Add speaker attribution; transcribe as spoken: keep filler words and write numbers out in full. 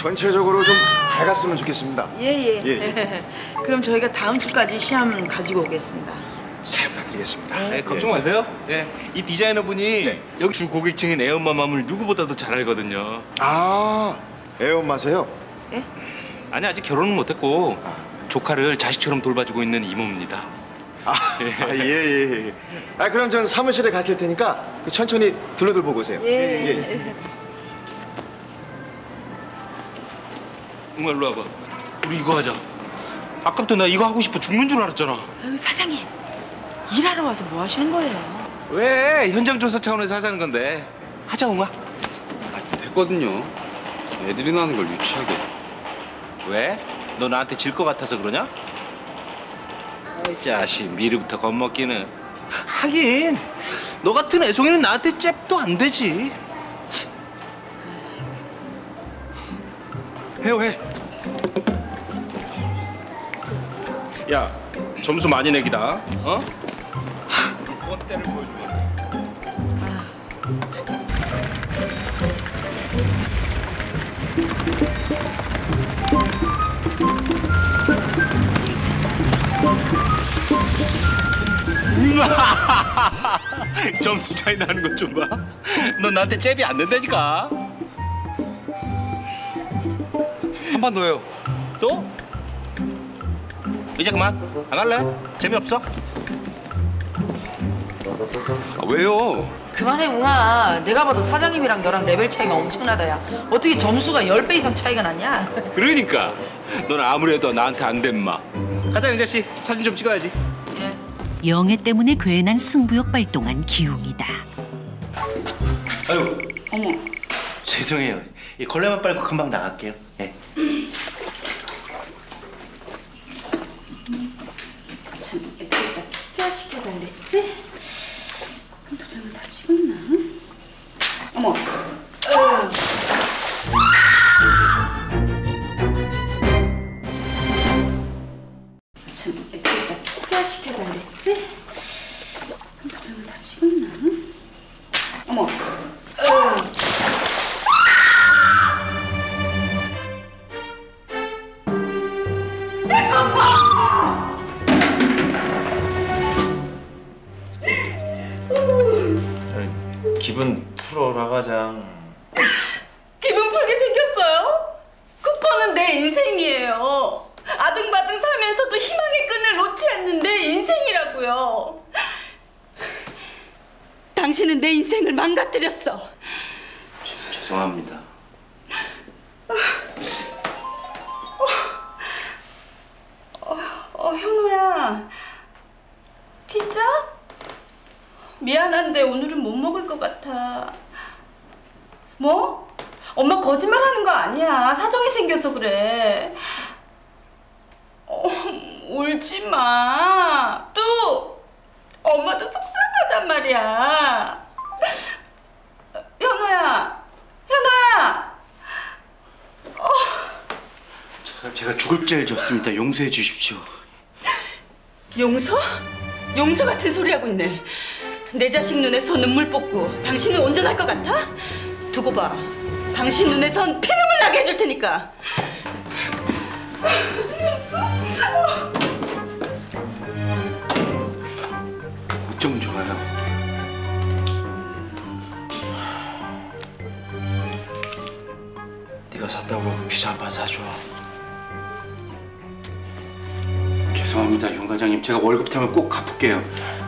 Speaker 1: 전체적으로 좀 밝았으면 좋겠습니다.
Speaker 2: 예예.
Speaker 1: 예, 예.
Speaker 2: 그럼 저희가 다음 주까지 시험 가지고 오겠습니다.
Speaker 1: 잘 부탁드리겠습니다.
Speaker 3: 네, 걱정 마세요. 예. 이 디자이너 분이
Speaker 1: 네.
Speaker 3: 여기 주 고객층인 애엄마맘을 누구보다도 잘 알거든요.
Speaker 1: 아, 애엄마세요?
Speaker 2: 예?
Speaker 3: 아니 아직 결혼은 못했고 조카를 자식처럼 돌봐주고 있는 이모입니다.
Speaker 1: 아, 아, 예, 예, 예. 아, 그럼 전 사무실에 가실 테니까 천천히 둘러들 보고 오세요.
Speaker 2: 예.
Speaker 1: 예.
Speaker 3: 엄마 일로 와봐. 우리 이거 하자. 아까부터 나 이거 하고 싶어 죽는 줄 알았잖아.
Speaker 2: 아유, 사장님, 일하러 와서 뭐 하시는 거예요?
Speaker 3: 왜? 현장 조사 차원에서 하자는 건데. 하자, 웅아.
Speaker 4: 아, 됐거든요. 애들이 나는 걸 유치하게.
Speaker 3: 왜? 너 나한테 질 것 같아서 그러냐? 아이 자식, 미리부터 겁먹기는. 하긴, 너 같은 애송이는 나한테 잽도 안 되지. 치.
Speaker 1: 해요, 해.
Speaker 3: 야, 점수 많이 내기다. 어? 꼰대를 보여주네. 점수 차이 나는 것 좀 봐. 너 나한테 잽이 안 된다니까.
Speaker 4: 한 번 더 해요.
Speaker 3: 또? 이제 그만. 안 할래? 재미없어?
Speaker 4: 아, 왜요?
Speaker 2: 그만해, 웅아. 내가 봐도 사장님이랑 너랑 레벨 차이가 엄청나다, 야. 어떻게 점수가 열 배 이상 차이가 나냐?
Speaker 3: 그러니까. 넌 아무래도 나한테 안 된 마. 가자, 영자 씨. 사진 좀 찍어야지.
Speaker 2: 예.
Speaker 5: 영애 때문에 괜한 승부욕 발동한 기웅이다.
Speaker 6: 아유,
Speaker 2: 어머.
Speaker 6: 죄송해요. 이 걸레만 빨고 금방 나갈게요. 예.
Speaker 7: 참, 애들에다 피자 시켜달랬지? 도장을 다 찍었나? 어머. 어. 참, 애들에다 피자 시켜달랬지? 도장을 다 찍었나? 어머. 어.
Speaker 6: 기분 풀어라 과장.
Speaker 7: 기분 풀게 생겼어요? 쿠퍼는 내 인생이에요. 아등바등 살면서도 희망의 끈을 놓지 않는 내 인생이라고요. 당신은 내 인생을 망가뜨렸어.
Speaker 6: 죄송합니다.
Speaker 7: 어, 어, 현우야. 피자? 미안한데 오늘은 못 먹을 것 같아. 뭐? 엄마 거짓말하는 거 아니야. 사정이 생겨서 그래. 어, 울지 마. 또 엄마도 속상하단 말이야. 현우야, 현우야. 어.
Speaker 6: 제가, 제가 죽을 죄를 졌습니다. 용서해 주십시오.
Speaker 7: 용서? 용서 같은 소리 하고 있네. 내 자식 눈에서 눈물 뽑고 당신은 온전할 것 같아? 두고 봐. 당신 눈에선 피눈물 나게 해줄 테니까.
Speaker 6: 어쩜 좋아요. 네가 샀다고 그러고 피자 한 판 사줘. 죄송합니다, 윤 과장님. 제가 월급 타면 꼭 갚을게요.